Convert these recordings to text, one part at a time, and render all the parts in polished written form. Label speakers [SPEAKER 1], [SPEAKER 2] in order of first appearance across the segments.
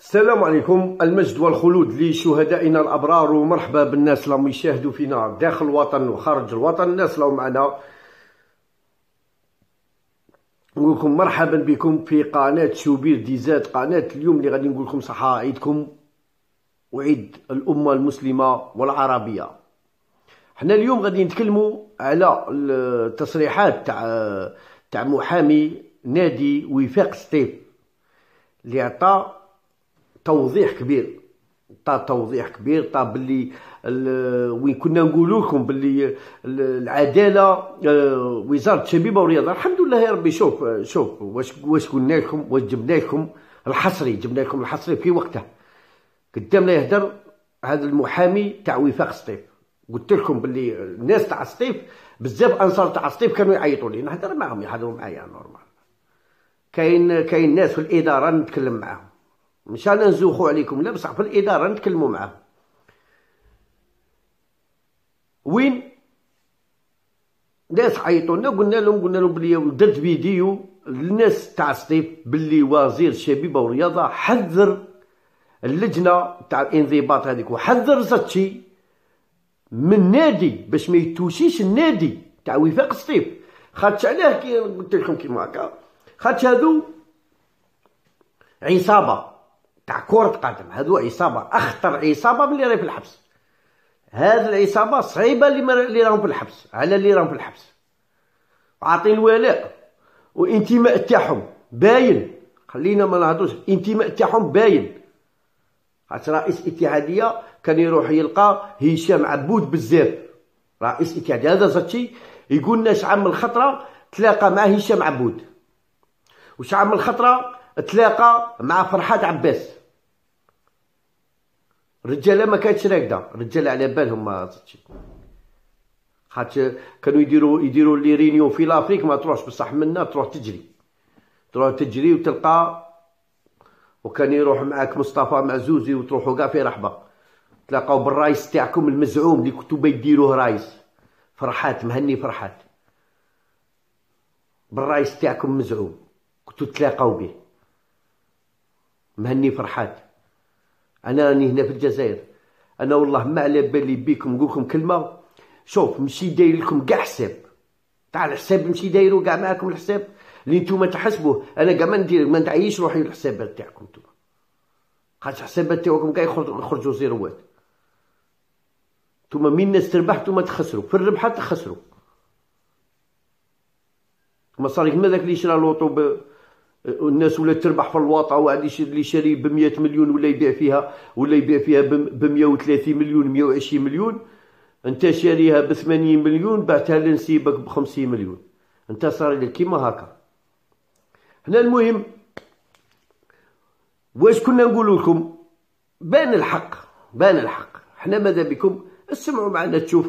[SPEAKER 1] السلام عليكم. المجد والخلود لشهدائنا الأبرار، ومرحبا بالناس اللي يشاهدوا فينا داخل الوطن وخارج الوطن. الناس اللي معنا نقول لكم مرحبا بكم في قناة شوبير ديزات. قناة اليوم اللي غادي نقول لكم صحة عيدكم وعيد الأمة المسلمة والعربية. حنا اليوم غادي نتكلموا على التصريحات تاع محامي نادي وفاق سطيف اللي عطى توضيح كبير. طا باللي وين كنا نقولوا لكم باللي العداله وزاره الشبيبه والرياضه. الحمد لله يا ربي. شوف واش قلنا لكم، واش جبنا لكم الحصري في وقته. قدامنا يهدر هذا المحامي تاع وفاق سطيف. قلت لكم باللي الناس تاع سطيف بزاف، انصار تاع سطيف كانوا يعيطوا لي، نهضر معاهم يحضروا معايا نورمال. كاين ناس في الاداره نتكلم معاهم، مش انا نزوخوا عليكم، لا بصح في الاداره نتكلموا معاهم. وين ناس عيطوا لنا، قلنا لهم بلي درت فيديو للناس تاع سطيف باللي وزير الشبيبه والرياضه حذر اللجنه تاع الانضباط هذيك، وحذر زاتشي من نادي باش ما يتوشيش النادي تاع وفاق سطيف. خاطش علاه كي قلت لكم كيما هكا، خاطش هادو عصابه تاع كرة قدم، هادو عصابه، اخطر عصابه من اللي راهي في الحبس. هاد العصابه صعيبه اللي راهم في الحبس، على اللي راهم في الحبس عاطين الولاء وانتماء تاعهم باين. خلينا ما نهضروش، انتماء تاعهم باين. خاطر رئيس الاتحاديه كان يروح يلقى هشام عبود بزاف، رئيس الاتحاديه هذا زاتشي يقول لنا شحال من خطره تلاقى مع هشام عبود، وشحال من خطره تلاقى مع فرحات عباس. الرجاله ما كانتش راكده، الرجاله على بالهم ما زاتشي. خاطر كانوا يديروا لي رينيون في لافريك، ما تروحش بصح منا تروح تجري وتلقى. وكان يروح معاك مصطفى معزوزي وتروحوا كاع في رحبه تلاقاو بالرايس تاعكم المزعوم اللي كنتو بيديروه رايس فرحات، مهني فرحات، بالرايس تاعكم مزعوم كنتو تلاقاو به مهني فرحات. انا راني هنا في الجزائر، انا والله ما على بالي بيكم. نقول لكم كلمه، شوف مشي داير لكم كاع حساب تاع الحساب، مشي دايروا كاع معاكم الحساب اللي نتوما تحسبوه. انا كاع ما نتعيش روحي الحسابات تاعكم نتوما، خاطر الحسابات تاعكم كاع يخرجوا زيروات. نتوما من الناس تربح نتوما تخسروا، في الربحات تخسروا. ما صار كيما داك اللي شرا لوطو الناس ولا تربح في الواطه، واحد اللي شاري ب 100 مليون ولا يبيع فيها ب 130 مليون 120 مليون. انت شاريها ب 80 مليون بعتها لنسيبك ب 50 مليون، انت صار لك كيما هكا. هنا المهم واش كنا نقول لكم، بان الحق. حنا ماذا بكم اسمعوا معنا تشوف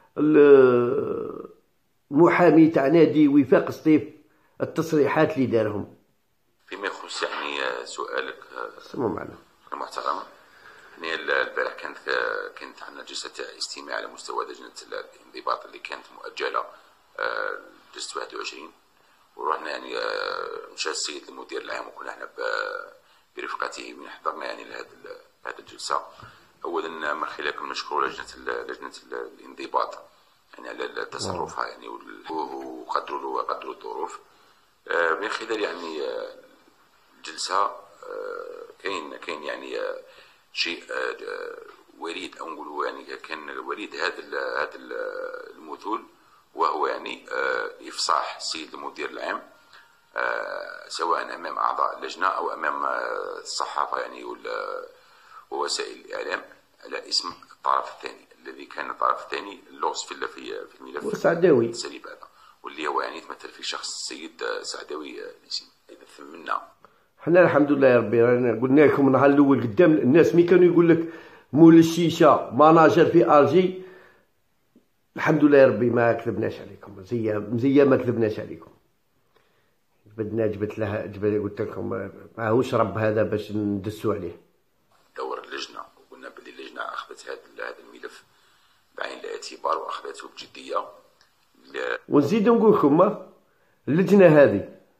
[SPEAKER 1] المحامي تاع نادي وفاق سطيف التصريحات اللي دارهم.
[SPEAKER 2] فيما يخص يعني سؤالك
[SPEAKER 1] اسمعوا معنا
[SPEAKER 2] المحترم، يعني البارح كانت عندنا جلسة استماع على مستوى لجنة الانضباط اللي كانت مؤجلة جلسة 21، ورحنا يعني مشى السيد المدير العام وكنا احنا برفقته من حضرنا يعني لهذه الجلسة. أولا من خلالكم نشكر لجنة الانضباط يعني على تصرفها يعني وقدروا الظروف. من خلال يعني الجلسة كاين يعني شيء وريد أو نقولوا يعني كان وريد هذا المثول، وهو يعني إفصاح السيد المدير العام سواء أمام أعضاء اللجنة أو أمام الصحافة يعني ووسائل الإعلام على اسم الطرف الثاني الذي كان الطرف الثاني اللغز في الملف
[SPEAKER 1] السعداوي
[SPEAKER 2] السليب هذا، واللي هو يعني يتمثل في شخص السيد سعداوي نسيم. إذا ثمنا
[SPEAKER 1] حنا الحمد لله يا ربي. قلنا لكم النهار الاول قدام الناس مي كانوا يقول لك مول الشيشه ماناجر في الجي. الحمد لله يا ربي ما كذبناش عليكم، مزيه ما كذبناش عليكم. جبت لها قلت لكم ماهوش رب هذا باش ندسوا عليه.
[SPEAKER 2] دور اللجنه وقلنا باللي اللجنه اخذت هذا الملف بعين الاعتبار واخذته بجديه.
[SPEAKER 1] ونزيد نقول لكم اللجنه هذه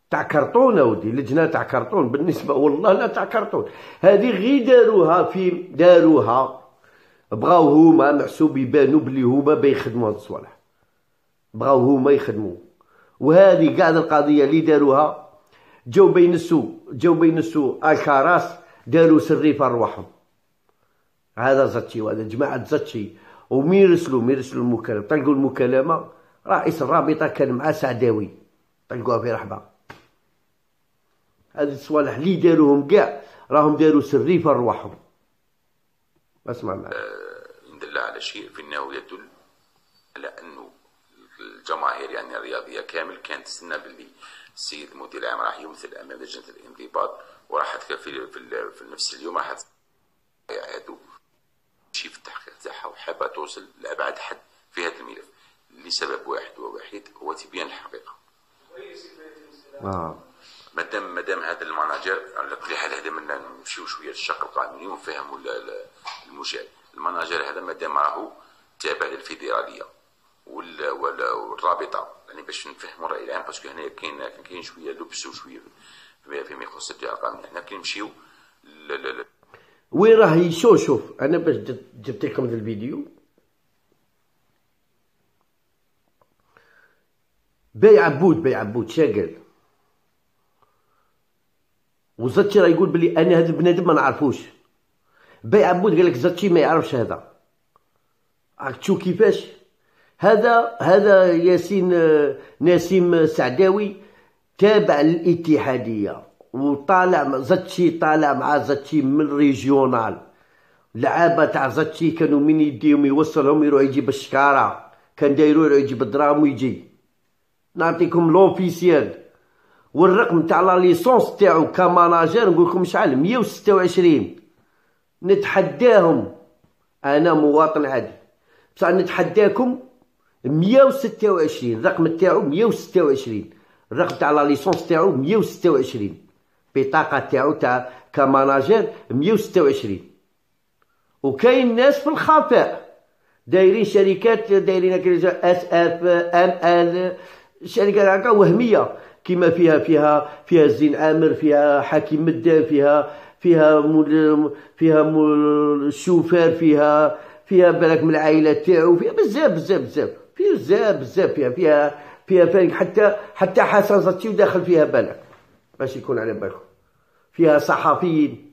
[SPEAKER 1] تاع كرتون اودي، لجنه تاع كرتون بالنسبه والله لا تاع كرتون. هذه غير داروها بغاو هما محسوب يبانوا بلي هما بيخدموا هاد الصوالح، بغاو هما يخدموا. وهذه قاعده القضيه اللي داروها جاو بينسوا الكراس، داروا سريفه رواحهم. هذا زاتشي وهذا جماعه زاتشي. ومين يرسلوا المكالمه، تلقوا المكالمه رئيس الرابطه كان مع سعداوي، تلقوها في رحبه. هذه الصوالح اللي داروهم كاع راهم داروا سريفه رواحهم. اسمع معي.
[SPEAKER 2] يدل على شيء في انه يدل على انه الجماهير يعني الرياضيه كامل كانت تستنى باللي السيد المدير العام راح يمثل امام لجنه الانضباط، وراح في نفس اليوم راح يعادوا شيء في التحقيق تاعها، وحابه توصل لابعد حد في هذا الملف لسبب واحد ووحيد، هو تبيان الحقيقه. مادام هذا الماناجر على كل حال، هذا من نمشيو شويه للشق القانوني ونفهموا المشاهد. الماناجر هذا مادام راهو تابع للفيدراليه والرابطه، يعني باش نفهموا الراي العام، باسكو هنا كاين شويه لبس وشويه فيما يخص الجهه القانونيه. حنا كي نمشيو
[SPEAKER 1] وين راه شوف انا باش جبت لكم هذا الفيديو. باي عبود شاقل، وزاتشي راه يقول بلي انا هذا البنادم ما نعرفوش. باي عبود قال لك زاتشي ما يعرفش هذا. راك تشوف كيفاش هذا ياسين نسيم سعداوي تابع للاتحاديه، وطالع زاتشي طالع مع زاتشي من ريجيونال. لعابه تاع زاتشي كانوا من يديهم يوصلهم يروح يجيب الشكاره، كان دايرو يروح يجيب الدراهم ويجي. نعطيكم لوفيسيال والرقم تاع لا ليسونس تاعو كماناجر، نقول لكم شحال 126. نتحداهم انا مواطن عادي بصح نتحداكم 126. الرقم تاعو 126، الرقم تاع لا ليسونس تاعو 126، بطاقه تاعو تاع كماناجر 126. وكاين ناس في الخفاء دايرين شركات، دايرين اس اف ام ال، شركات هكا وهميه كيما فيها الزين عامر، فيها حكيم مدان، فيها الشوفير، فيها بالك من العائله تاعو، فيها بزاف فيها فريق. حتى حسن زاتشي داخل فيها بالك باش يكون على بالكم. فيها صحفيين.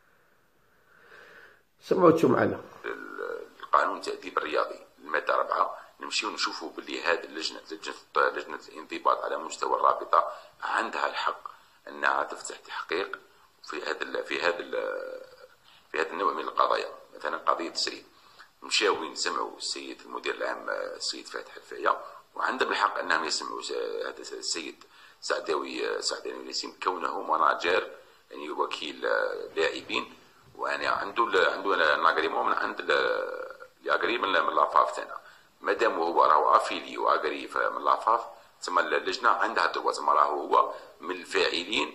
[SPEAKER 1] سمعوا معنا
[SPEAKER 2] القانون التأديب الرياضي المادة 4، نمشيو نشوفوا باللي هذه لجنة الانضباط على مستوى الرابطة عندها الحق أنها تفتح تحقيق في هذا النوع من القضايا. مثلا قضية تسريب، مشاو نسمعوا السيد المدير العام السيد فاتح الفاية، وعندهم الحق أنهم يسمعوا هذا السيد سعداوي نسيم كونه مناجر، يعني وكيل لاعبين، وانا عنده الاغريمون من عند الاغري من لافاف تاعنا. مادام هو راهو افيلي واغري من لافاف، تسمى اللجنه عندها الدروا، تسمى راهو هو من الفاعلين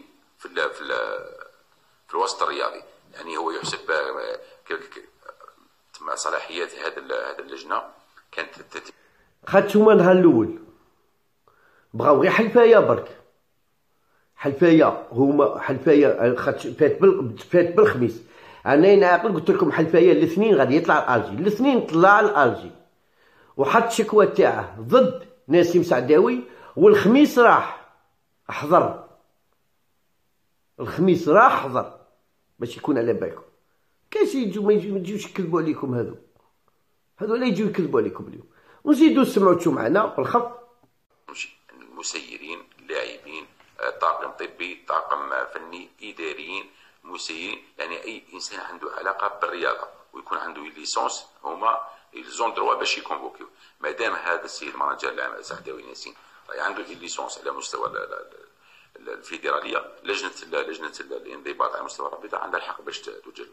[SPEAKER 2] في الوسط الرياضي، يعني هو يحسب تسمى صلاحيات هذه اللجنه كانت
[SPEAKER 1] خدتوما نهار الاول بغاو غير حلفايه برك. حلفايه هما حلفايه فات بالخميس. انا نعقل قلت لكم حلفايه الاثنين غادي يطلع الالجي، الاثنين طلع الالجي وحط شكوى تاعه ضد نسيم سعداوي، والخميس راح حضر. الخميس راح حضر باش يكون على بالكم. كاش يجوا ما يجيوش يكذبوا عليكم، هذو لا يجيو يكذبوا عليكم اليوم. ونزيدوا سمعوا تشو معنا بالخف.
[SPEAKER 2] المسيرين، اللاعبين، طاقم طبي، طاقم فني، اداريين، مسيرين، يعني اي انسان عنده علاقه بالرياضه ويكون عنده ليسونس، هما يلزون دروا باش يكونفوكيو. مادام هذا السيد المانجر العام سعداوي ناسين عنده ليسونس على مستوى الفيدراليه، لجنه الانضباط على مستوى الرابطه عندها الحق باش توجه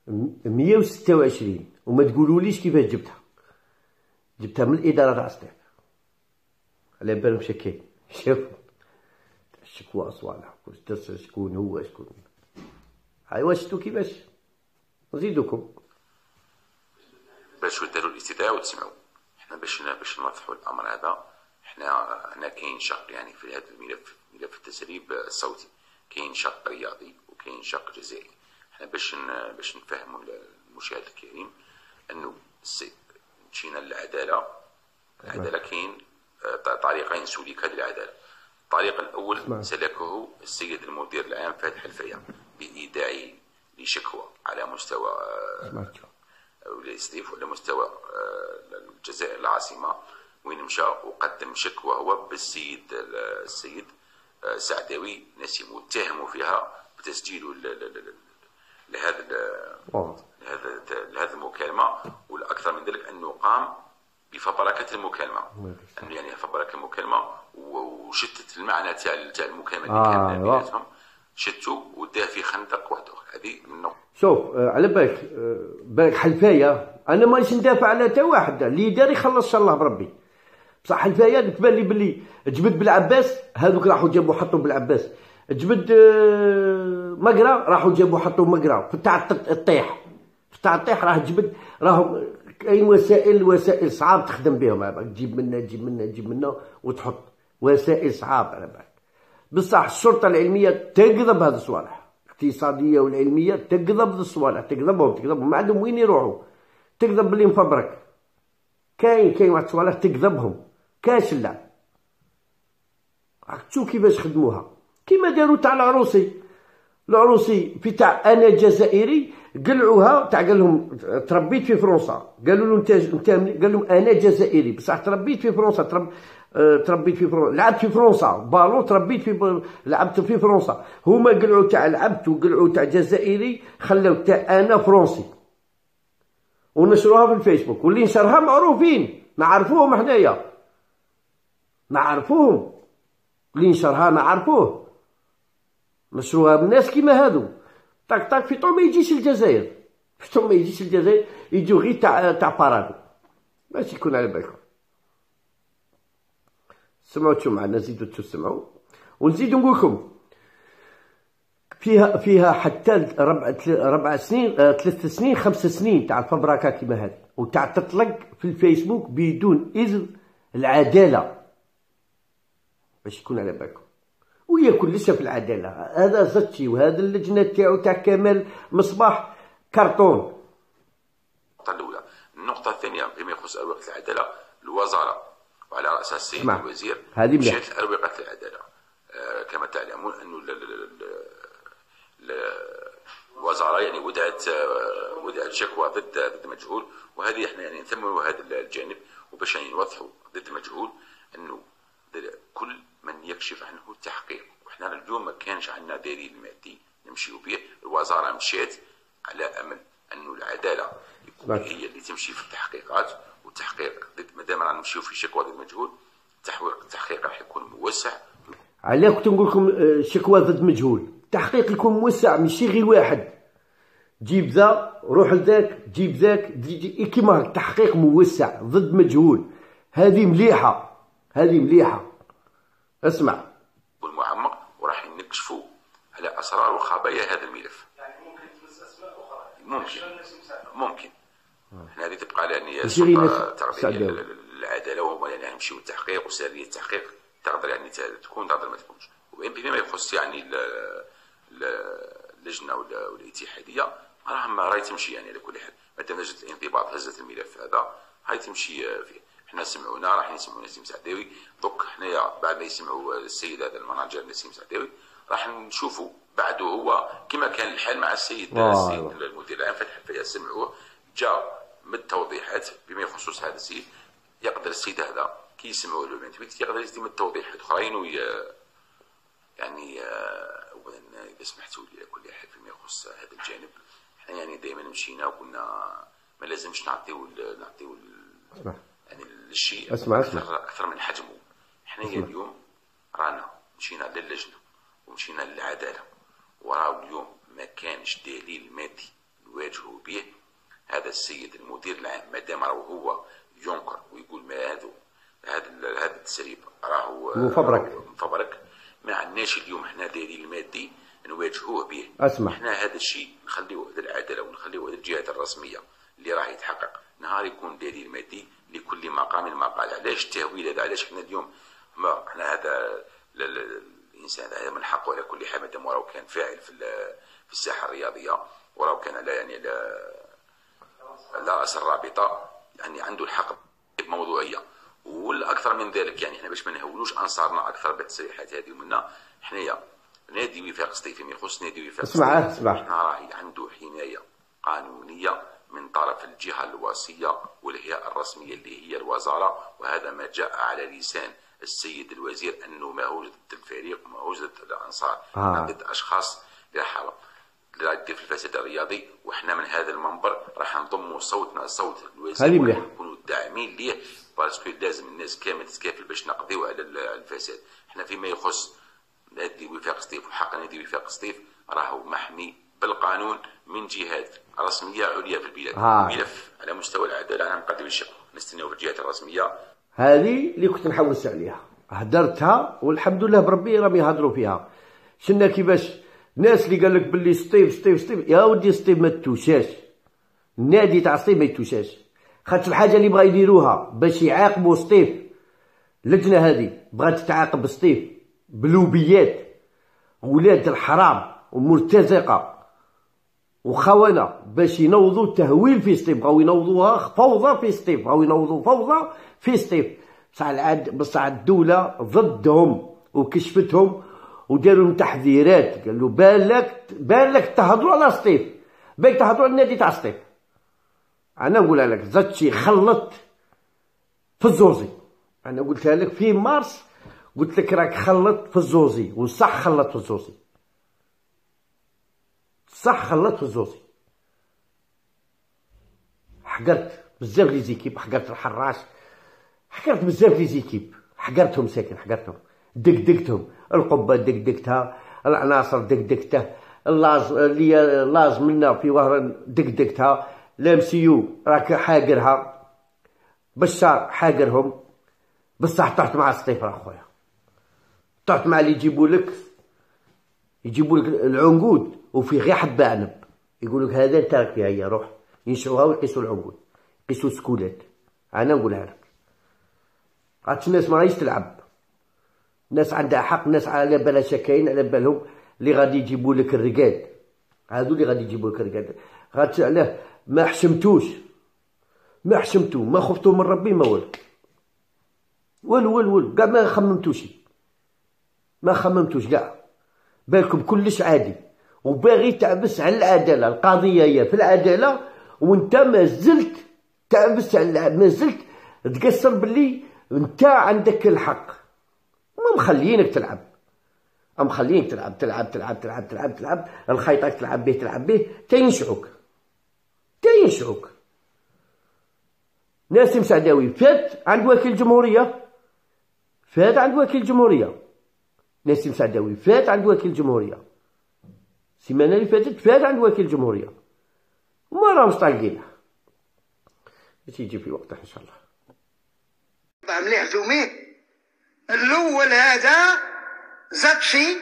[SPEAKER 1] 126. وما تقولوليش كيفاش جبتها من الاداره تاع الصيف على بالهم شكاين. شوفوا الشكوى صوالح شكون هو شكون. ايوا شفتوا كيفاش. نزيدوكم
[SPEAKER 2] باش داروا الاستدعاء وتسمعوا. احنا باش نوضحوا الامر هذا، هنا كاين شق يعني في هذا الملف، ملف التسريب الصوتي، كاين شق رياضي وكاين شق جزائي. احنا باش نفهموا المشاهد الكريم انه مشينا للعداله. العداله كاين طريقين سلوك هذه العداله. الطريق الاول سلكه السيد المدير العام فاتح الفيا بايداعه لشكوى على مستوى الاستيف وعلى مستوى الجزائر العاصمه، وين مشى وقدم شكوى هو السيد سعداوي ناس متهم فيها بتسجيله لهذا المكالمه، والاكثر من ذلك انه قام بفبركه المكالمه، انه يعني فبرك المكالمه وشتت المعنى تاع المكالمه اللي كان بيناتهم، شتو وداه في خندق وحده. هذه من
[SPEAKER 1] شوف على بالك حلفايه، انا مانيش ندافع على تا واحد، اللي دار يخلص ان شاء الله بربي. بصح حلفايه تبان لي باللي جبد بالعباس هذوك راحوا جابوا حطوا بالعباس، جبد مقرا راحوا جابوا حطوا مقرا فتاع الطيح، فتاع الطيح راه جبد، راهم كاين وسائل صعاب تخدم بهم، تجيب منا وتحط وسائل صعاب على بالك. بصح الشرطه العلميه تكذب هذه الصوالح، الاقتصاديه والعلميه تكذب هذه الصوالح، تكذبهم ما عندهم وين يروحوا، تكذب باللي مفبرك. كاين واحد الصوالح تكذبهم كاش اللعب. راك تشوف كيفاش خدموها، كيما داروا تاع العروسي في تاع انا جزائري، قلعوها تاع قال لهم تربيت في فرنسا، قالوا له انت قال لهم انا جزائري بصح تربيت في فرنسا، تربيت في فرنسا، لعبت في فرنسا بالون، لعبت في فرنسا. هما قلعوا تاع لعبت وقلعوا تاع جزائري، خلاو تاع انا فرنسي ونشروها في الفيسبوك، واللي نشرها معروفين نعرفوهم حنايا، نعرفوهم اللي نشرها نعرفوه، نشروها بالناس كيما هادو طاك طاك في طون ما يجيش الجزائر، يجيو غير تاع بارادو باش يكون على بالكم. سمعوا تشو معنا، نزيدو تسمعوا ونزيدو نقول لكم فيها حتى 4 سنين 3 سنين 5 سنين تاع الفبركه كيما هذه، وتاع تطلق في الفيسبوك بدون اذن العداله باش يكون على بالكم. وياكل لسه في العداله، هذا زتشي وهذا اللجنه تاعو تاع كمال مصباح كرتون.
[SPEAKER 2] النقطه الاولى. النقطه الثانيه فيما يخص اروقه العداله، الوزاره وعلى راسها السيد الوزير مشات اروقه العداله. كما تعلمون انه الوزاره يعني ودعت شكوى ضد مجهول، وهذه احنا يعني نثمروا هذا الجانب، وباش يعني نوضحوا ضد مجهول انه كل من يكشف عنه التحقيق، وحنا اليوم ما كانش عندنا دليل مادي نمشيو به، الوزاره مشات على امل انه العداله يكون هي اللي تمشي في التحقيقات، والتحقيق ضد مادام رانا نمشيو في شكوى ضد مجهول، التحقيق راح يكون موسع.
[SPEAKER 1] علاه كنت نقول لكم شكوى ضد مجهول، التحقيق يكون موسع، ماشي غير واحد جيب ذا روح لذاك جيب ذاك كيما التحقيق موسع ضد مجهول. هذه مليحه، هذه مليحه. اسمع
[SPEAKER 2] والمعمق وراح نكشفوا على اسرار وخبايا هذا الملف.
[SPEAKER 3] يعني ممكن تمس اسماء اخرى،
[SPEAKER 2] ممكن احنا هذه تبقى على ان السلطه تقضي العداله، وهما يعني يمشيوا التحقيق وسريه التحقيق تقدر يعني تكون تقدر ما تكونش. وبما يخص يعني اللجنه والاتحاديه راهي تمشي يعني على كل حال، مادام لجنه الانضباط هزت الملف هذا هاي تمشي فيه. احنا سمعونا راح يسمعوا نسيم سعداوي، دوك حنايا بعد ما يسمعوا السيد هذا المناجر نسيم سعداوي راح نشوفوا بعده هو كما كان الحال مع السيد المدير العام فتح الفيا، سمعوه جاء من توضيحات بما يخص هذا السيد. يقدر السيد هذا كي يسمعوا له يقدر يزيد من توضيحات اخرين يعني اولا اذا سمحتوا لي كل حال فيما يخص هذا الجانب، احنا يعني دائما مشينا وقلنا ما لازمش نعطيو يعني الشيء اكثر من حجمه. احنا اليوم رانا مشينا للجنه ومشينا للعداله، وراو اليوم ما كانش دليل مادي نواجهوا به هذا السيد المدير العام، مادام راهو هو ينكر ويقول ما هذا التسريب راهو مفبرك، ما عندناش اليوم احنا دليل مادي نواجهوه به. احنا هذا الشيء نخليوه للعداله ونخليوه للجهات الرسميه اللي راح يتحقق. نهار يكون دليل مادي لكل مقام مقال. علاش التهويل هذا؟ علاش حنا اليوم حنا هذا الانسان هذا من حقه على كل حال مادام وراه كان فاعل في الساحه الرياضيه، وراه كان على يعني لا اثر رابطه، يعني عنده الحق بموضوعيه. والاكثر من ذلك يعني احنا باش ما نهولوش انصارنا اكثر بالتصريحات هذه ومنا، حنايا نادي وفاق سطيف فيما يخص نادي وفاق سطيف احنا راهي عنده حمايه قانونيه من طرف الجهه الوصيه والهيئه الرسميه اللي هي الوزاره، وهذا ما جاء على لسان السيد الوزير انه ما وجدت الفريق وما وجدت الانصار ضد اشخاص لا حرام لا يدير في الفساد الرياضي. وحنا من هذا المنبر راح نضموا صوتنا صوت الوزير ونكونوا داعمين ليه، باسكو لازم الناس كامل تتكافل باش نقضيو على الفساد. احنا فيما يخص نادي وفاق سطيف وحق نادي وفاق سطيف راهو محمي بالقانون من جهات رسميه عليا في البلاد. ملف على مستوى العداله انا مقدم الشق نستناو في الجهات الرسميه.
[SPEAKER 1] هذه اللي كنت نحوس عليها هدرتها والحمد لله بربي راهم يهضروا فيها. شفنا كيفاش الناس اللي قال لك باللي سطيف سطيف سطيف، يا ودي سطيف ما توشاش، النادي تاع سطيف ما يتوشاش. خاطر الحاجه اللي بغا يديروها باش يعاقبوا سطيف، اللجنه هذه بغات تعاقب سطيف بلوبيات ولاد الحرام ومرتزقه وخونه باش ينوضوا التهويل في سطيف، بغاو ينوضوها فوضى في سطيف، بغاو ينوضوا فوضى في سطيف. بصح الدوله ضدهم وكشفتهم وداروا لهم تحذيرات، قالوا بان لك تهضروا على سطيف، بالك تهضروا على النادي تاع سطيف. انا نقولها لك زادشي خلط في الزوزي، انا قلتها لك في مارس، قلت لك راك خلط في الزوزي، وصح خلط في الزوزي، صح خلط في الزوزي. حقرت بزاف لي زيكيب، حقرت الحراش، حقرت بزاف لي زيكيب، حقرتهم ساكن، حقرتهم دقدقتهم، القبه دقدقتها، العناصر دقدقته، اللاز منا في وهران دقدقتها، لامسيو راك حاقرها، بشار حاقرهم. بصح طحت مع سطيف راه خويا، طحت مع اللي يجيبوا لك العنقود وفي غير حبه عنب، يقول لك هذا انت راك فيها، هي روح ينشعوها ويقيسوا العنقود، يقيسوا سكولات. انا نقولها لك عاد الناس ما راهيش تلعب، الناس عندها حق، الناس على بالها شكاين، على بالهم اللي غادي يجيبوا لك الرقاد، هادو اللي غادي يجيبوا لك الرقاد. غادي علاه ما حشمتوش، ما خفتوا من ربي، ما والو كاع ما خممتوش كاع، بالكم كلش عادي، وباغي تعبس على العداله. القضيه هي في العداله، وانت ما زلت تعبس على، ما زلت تقصر باللي انت عندك الحق. ما مخليينك تلعب، مخليينك تلعب الخيطك تلعب به تينشعوك. ناسم سعداوي فات عند وكيل جمهورية، ناسم سعداوي فات عند وكيل جمهورية، السيمانه اللي فاتت فات عند وكيل جمهورية، وما راهمش طالقينه، باش يجي في وقته ان شاء الله.
[SPEAKER 4] مليح زومين الاول هذا زادشي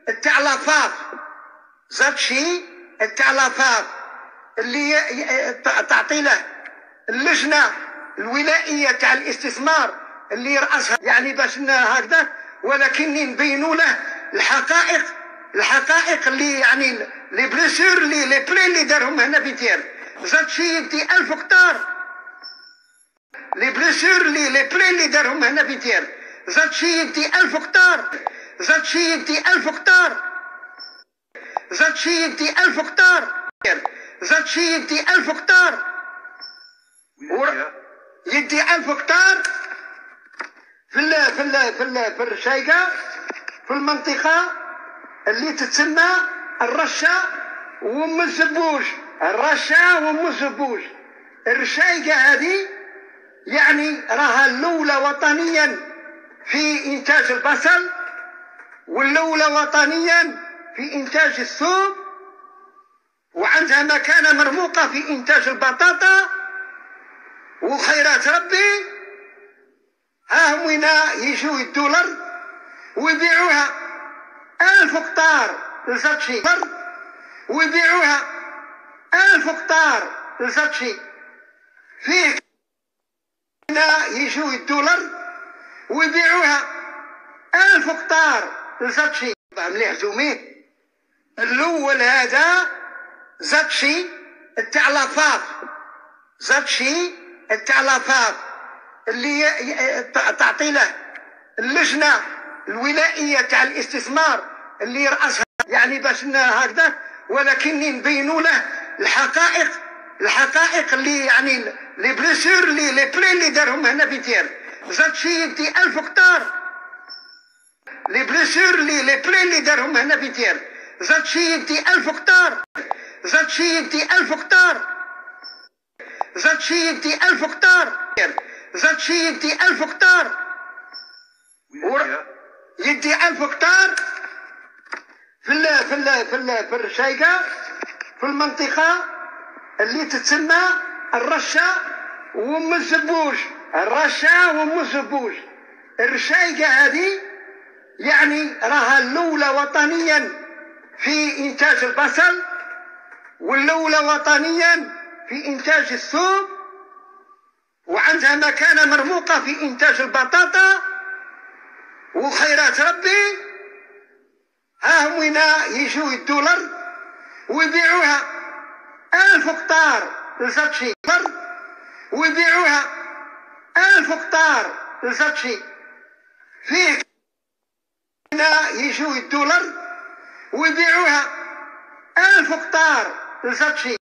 [SPEAKER 4] التعلافات اللي تعطي له اللجنه الولائيه تاع الاستثمار اللي يرأسها، يعني باش هكذا، ولكن نبينوا له الحقائق اللي يعني لي بليسور لي بلي اللي دارهم هنا في تير. زادشي يدي 1000 هكتار، لي بليسور لي بلي اللي دارهم هنا في تير. زادشي يدي 1000 هكتار، زادشي يدي 1000 هكتار، زادشي يدي 1000 هكتار، زادشي يدي 1000 هكتار، يدي 1000 هكتار في الرشايقة، في المنطقة اللي تتسمى الرشة وام الزبوش. الرشايقة هذه يعني راها الأولى وطنيا في إنتاج البصل، والأولى وطنيا في إنتاج الثوم، وعندها مكانة مرموقة في إنتاج البطاطا وخيرات ربي. ها هم وين يجوا يدوا الأرض ويبيعوها 1000 هكتار لزادشي، ويبيعوها 1000 هكتار لزادشي. فيه هنا يجوا الدولار ويبيعوها 1000 هكتار لزاتشي مليح زومين. الاول هذا زاتشي تاع لافاف، زاتشي تاع لافاف اللي تعطي له اللجنه الولائيه تاع الاستثمار اللي يرأسها، يعني باش هكذا، ولكن نبينوا له الحقائق اللي يعني لي بليسور لي بلي اللي دارهم هنا في دير. زاتشي يدي 1000 هكتار، لي بليسور لي بلي اللي دارهم هنا في دير. زاتشي يدي 1000 هكتار، زاتشي يدي 1000 هكتار، زاتشي يدي 1000 هكتار، زاتشي يدي 1000 هكتار، يدي 1000 هكتار في الرشايقة، في المنطقة اللي تتسمى الرشة وام الزبوج. الرشة وام الزبوج، الرشايقة هذه يعني راها الأولى وطنيا في إنتاج البصل، والأولى وطنيا في إنتاج الثوم، وعندها مكانة مرموقة في إنتاج البطاطا وخيرات ربي. ها هم هنا يجوا الدولار ويبيعوها 1000 هكتار لزاتشي، ويبيعوها 1000 هكتار لزاتشي. فيه هنا يجوا الدولار ويبيعوها 1000 هكتار لزاتشي.